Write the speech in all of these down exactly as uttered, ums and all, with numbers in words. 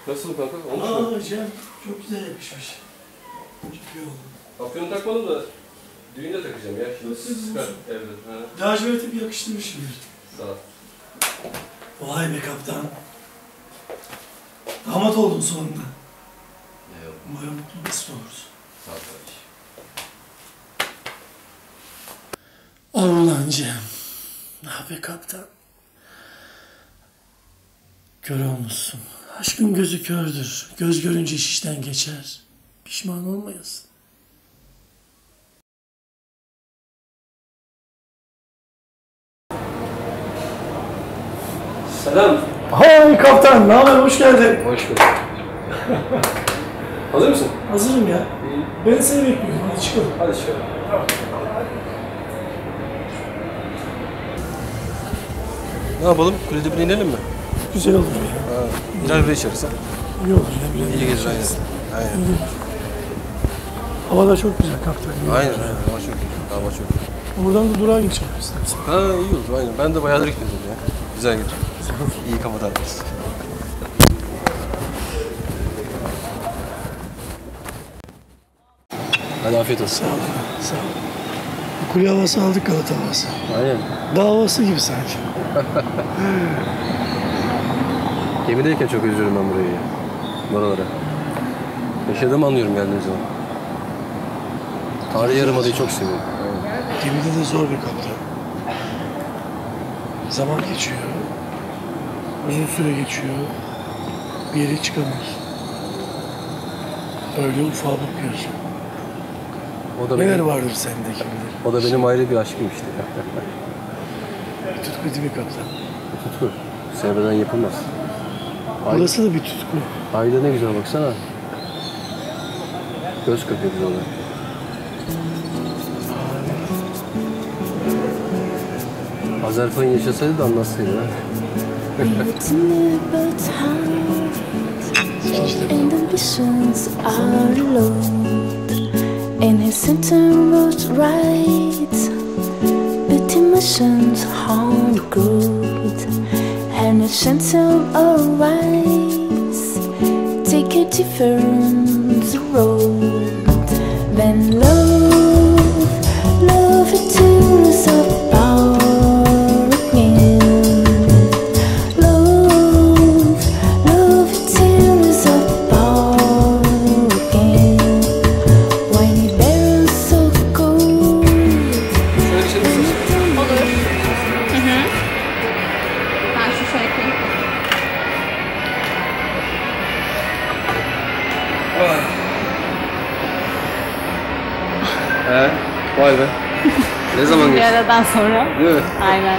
Nasıl kanka? Olmuş Aa, mu? hocam çok güzel yakışmış. Çok iyi oldu. Afyonu takmadım da düğünde takacağım ya. Şimdi sıkar evde. Lacivert'e bir yakıştırmışım. Sağ ol. Vay be kaptan. Damat oldun sonunda. Ne yok. Umarım mutlu mesut oluruz. Sağ ol kardeşim. Avlancığım. Ah be kaptan. Kör olmuşsun. Aşkın gözü kördür. Göz görünce iş işten geçer. Pişman olmayasın. Selam. Hay kaptan, ne haber? Hoş geldin. Hoş bulduk. Hazır mısın? Hazırım ya. Ben seni bekliyorum. Hadi çıkalım. Hadi çıkalım. Ne yapalım? Kulede bir inelim mi? Güzel olur ya. Ha. Birer bire içeriz ha. İyi olur ya. Bilelim. İyi gelir aynen. Aynen. Hava da çok güzel kaptan. İyi Aynen olur. aynen. Hava çok iyi. Hava çok iyi. Buradan da durağa geçelim istersen. Ha iyi olur aynen. Ben de bayağıdır gitmedim ya. Güzel gidiyor. İyi kafa dağıtırız. Hadi afiyet olsun. Sağ ol. Sağ ol. Kule havası aldık, Galata havası. Aynen. Dağ havası gibi sanki. Gemideyken çok özlüyorum ben burayı ya. Buralara. Yaşadığımı anlıyorum geldiğim zaman. Tarihi Yarımada'yı çok seviyorum. Aynen. Gemide de zor bir kaptan. Zaman geçiyor. Uzun süre geçiyor. Bir yere çıkamıyorsun. Öyle ufal bakıyorsun. O da Neler benim, vardır sende kim bilir. o da benim ayrı bir aşkım işte. Bir tutku değil mi kaptan? Tutku. Sevmeden yapılmaz. Burası da bir tutku. Ayda ne güzel baksana. Göz kırpıyor bize ona. Azerbaycan yaşasaydı da anlatsaydı ha. And ambitions are low, and his center was right, but emotions hard growth, and his center always take a different road. Then love, love it tears apart again. Love, love it tears apart again. When it bears of gold. Şöyle bir şey mi istiyorsun? Olur. Hı hı. Ben şu şöyle koyayım. He, vay be. Ne zaman Bir geçti? aradan sonra. Değil mi? Aynen.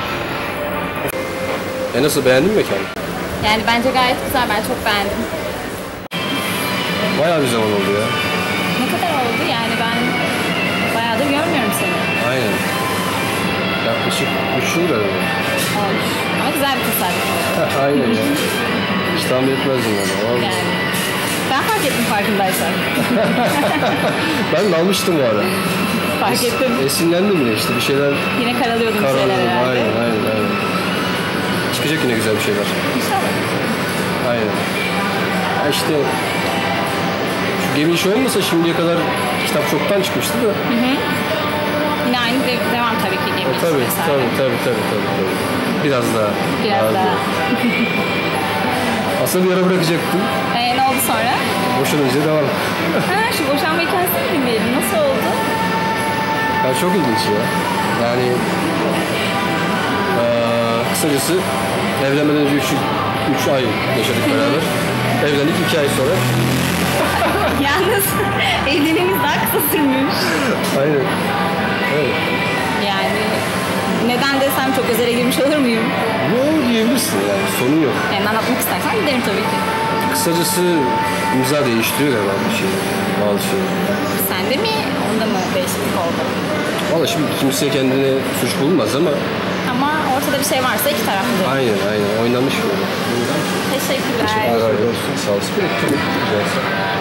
E nasıl, beğendin mi mekanı? Yani bence gayet güzel. Ben çok beğendim. Bayağı bir zaman oldu ya. Ne kadar oldu? Yani ben bayağıdır görmüyorum seni. Aynen. Yaklaşık üç yıl herhalde. Olmuş. Ama güzel bir tesadüf. Aynen ya. Hiç tahmin etmezdim yani. Vallahi. Yani. Ben fark ettim farkındaysan. Ben de almıştım bu ara. Fark ettim. Esinlendim yine işte bir şeyler Yine karalıyordum bir şeyler karaladım. herhalde. Aynen aynen aynen. Çıkacak yine güzel bir şeyler. İnşallah. Aynen. Ya işte şu gemi işi olmasa şimdiye kadar kitap çoktan çıkmıştı da. Yine aynı de- devam tabii ki gemi E, tabii, işi vesaire. tabii tabii tabii tabii tabii. Biraz daha. Biraz daha. Aslında bir ara bırakacaktım. Ee, ne oldu sonra? Boşanınca devam. Ha, şu boşanma hikayesini dinleyelim. Nasıl oldu? Ya çok ilginç ya. Yani eee kısacası evlenmeden önce üç ay yaşadık beraber. Evlendik iki ay sonra. Yalnız evliliğimiz daha kısa sürmüş. Aynen. Evet. Yani neden desem çok özele girmiş olur muyum? Yo diyebilirsin yani, sorun yok. Yani anlatmak istersen giderim tabii ki. Kısacası imza değiştiriyor galiba bir şey, bazı şeyler. Sende mi? Onda mı değişiklik oldu? Valla şimdi kimse kendine suç bulmaz ama Ama ortada bir şey varsa iki taraflı. aynen aynen oynanmış böyle. Teşekkürler. Afiyet olsun, sağ olasın. Rica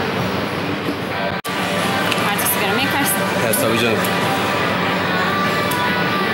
Artık sigaramı yakarsın. Evet tabii canım.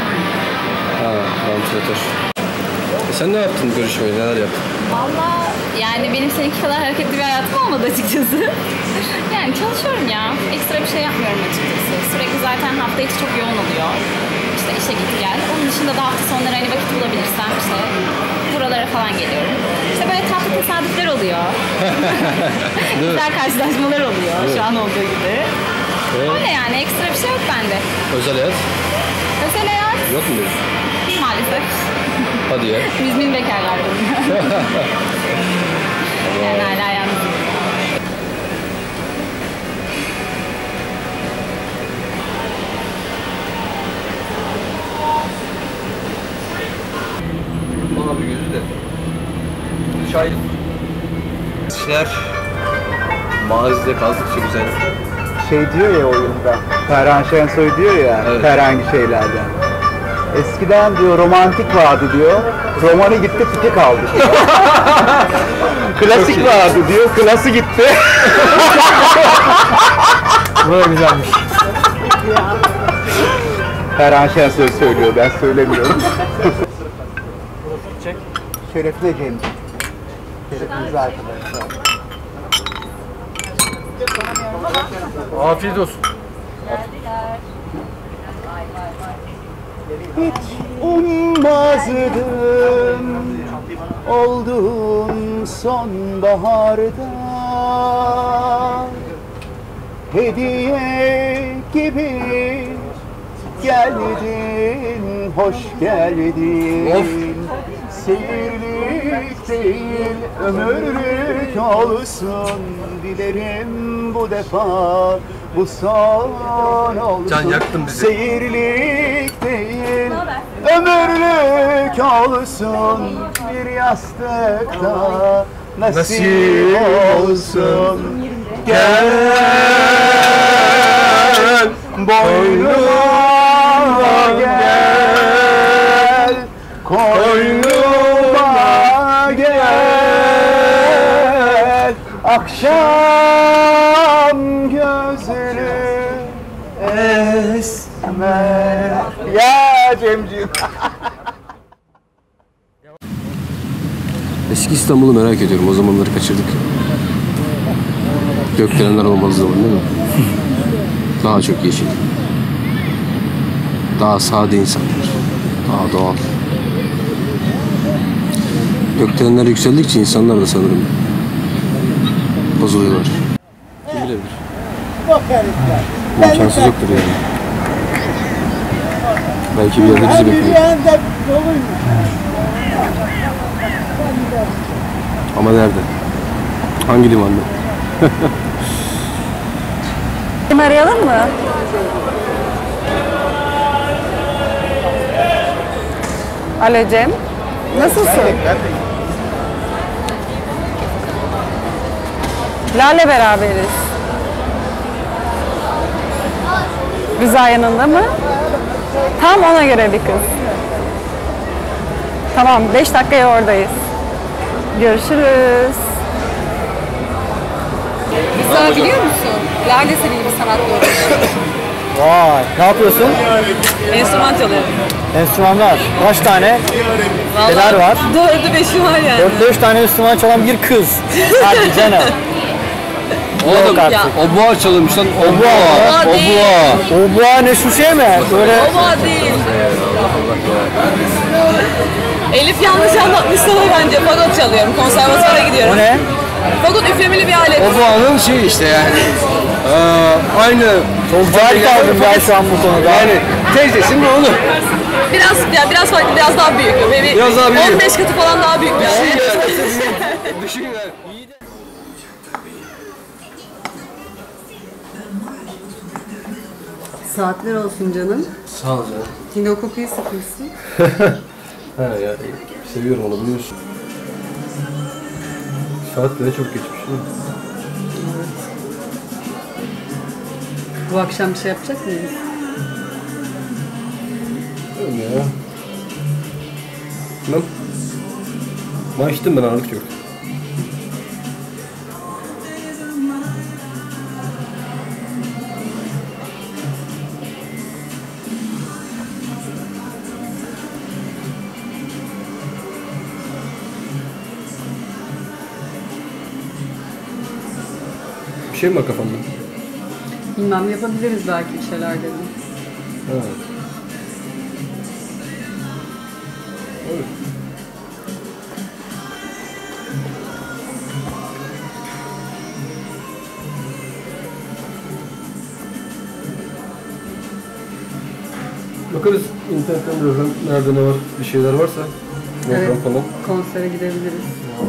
Ha, vantilatör. E sen ne yaptın görüşmeyi, neler yaptın? Valla Yani benim seninki kadar hareketli bir hayatım olmadı açıkçası. Yani çalışıyorum ya. Ekstra bir şey yapmıyorum açıkçası. Sürekli zaten hafta içi çok yoğun oluyor. İşte işe git gel. Onun dışında da hafta sonları hani vakit bulabilirsem işte buralara falan geliyorum. İşte böyle tatlı tesadüfler oluyor. Güzel karşılaşmalar oluyor şu an olduğu gibi. Evet. Öyle yani ekstra bir şey yok bende. Özel hayat Özel hayat yok mu diyorsun? maalesef. Hadi ya. Müzmin bekarlar bunlar. Yani hala yalnızım. Bana bir gözü de. Şahit. İşler mazide kaldıkça güzel. Şey diyor ya oyunda, Ferhan Şensoy diyor ya Evet. herhangi şeylerden. Eskiden diyor romantik vardı diyor, romanı gitti fiti kaldı diyor. Klasik vardı diyor, klası gitti. Bu da güzelmiş. Ferhan Şensoy söylüyor, ben söylemiyorum. Şerefine Cem. Şerefinize arkadaşlar. Afiyet olsun. Hiç ummazdım olduğun sonbaharda hediye gibi geldin, hoş geldin. Of. Seyirlik değil, ömürlük olsun dilerim bu defa, bu son olsun. Can, yaktın bizi. Seyirlik değil, ömürlük olsun bir yastıkta nasip, Nasip olsun. Gel boynuma gel, koynuma gel, akşam gözlü esmer. Ya Cemciğim. Eski İstanbul'u merak ediyorum. O zamanları kaçırdık. Gökdelenler olmalı zaman değil mi? Daha çok yeşil. Daha sade insanlar. Daha doğal. Gökdelenler yükseldikçe insanlar da sanırım bozuluyorlar. Kim bilebilir? İmkansız yoktur yani. Belki bir yerde bizi bekliyor. Ama nerede? Hangi limanda? Arayalım mı? Alo Cem. Nasılsın? Lale beraberiz. Rıza yanında mı? Tam ona göre bir kız. Tamam, beş dakikaya oradayız. Görüşürüz. Rıza biliyor musun? Lale senin gibi sanatla uğraşıyor. Vay, ne yapıyorsun? Enstrüman çalıyorum. Enstrümanlar. Kaç tane? Neler var? Dördü beşi var yani. dört beş tane enstrüman çalan bir kız. Hadi canım. Oğlum, Ya. o boğa çalınmış lan. O boğa. Boğa O değil. boğa. O bu ne şu şey mi? Böyle Baba değil. Elif yanlış anlatmış sana bence. Fagot çalıyorum. Konservatuvara gidiyorum. o ne? Fagot üflemeli bir alet. O boğanın şey işte yani. Ee, aynı. Çok cahil kaldım ben şu an bu konuda. Yani teyzesinin oğlu. Biraz ya biraz farklı, biraz daha büyük. Böyle Biraz daha büyük. on beş katı falan daha büyük. Yani. Düşün yani. Saatler olsun canım. Sağ ol canım. Yine o kokuyu sıkmışsın. Ha ya seviyorum onu biliyorsun. Saat bile çok geçmiş değil mi? Bu akşam bir şey yapacak mıyız? Öyle ya. Lan. Ben içtim ben ağırlık yok. şey mi var kafamda? Bilmem, yapabiliriz belki bir şeyler dedim. Evet. Evet. Bakarız internetten birazdan nerede ne var, bir şeyler varsa. Evet, Program falan. konsere gidebiliriz.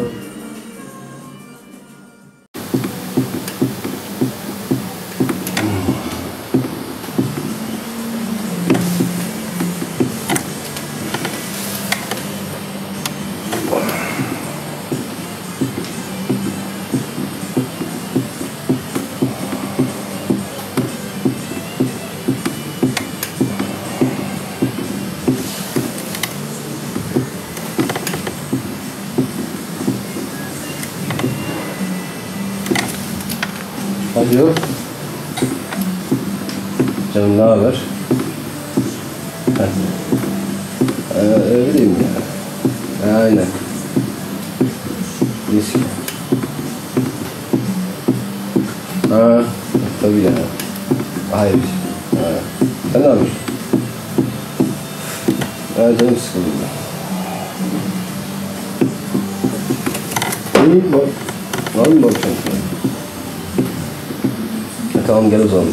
Alo. Canım ne haber? Ee, öyleyim ya. Aynen. Risk. Ha, tabii ya. Hayır. Ha. Sen ne yapıyorsun? Ha, canım sıkıldı. İyi bak. Var mı bakacağım? E, tamam gel o zaman.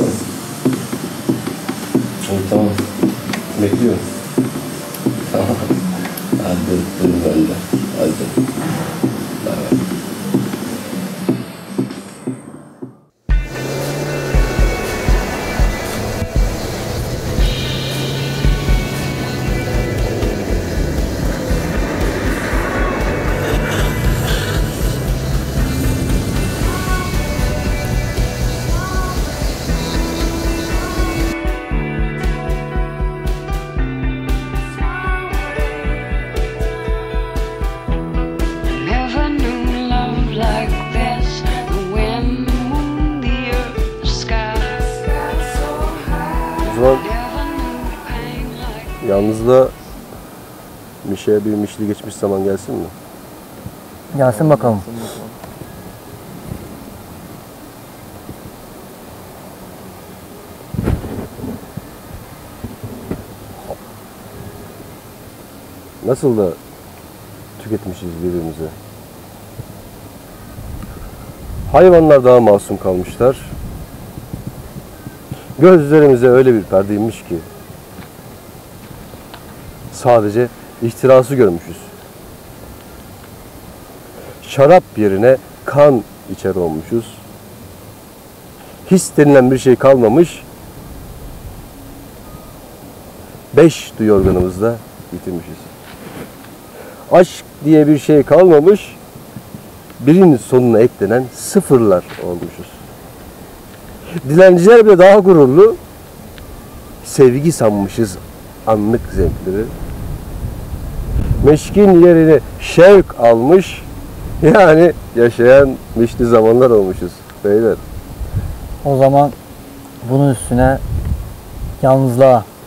Evet, tamam. Bekliyorum. Tamam. Hadi dur ben de. Hadi. Bye. Never knew love like this. The wind, the moon, the earth, the sky. O zaman Never knew pain like yalnızla Mişe'ye bir mişli geçmiş zaman gelsin mi? Gelsin bakalım. Nasıl da tüketmişiz birbirimizi. Hayvanlar daha masum kalmışlar. Gözlerimize öyle bir perdeymiş ki sadece ihtirası görmüşüz. Şarap yerine kan içer olmuşuz. His denilen bir şey kalmamış. Beş duyu organımızda bitirmişiz. Aşk diye bir şey kalmamış. Birinin sonuna eklenen sıfırlar olmuşuz. Dilenciler bile daha gururlu. Sevgi sanmışız anlık zevkleri. Meşkin yerini şevk almış. Yani yaşayan mişli zamanlar olmuşuz beyler. O zaman bunun üstüne yalnızlığa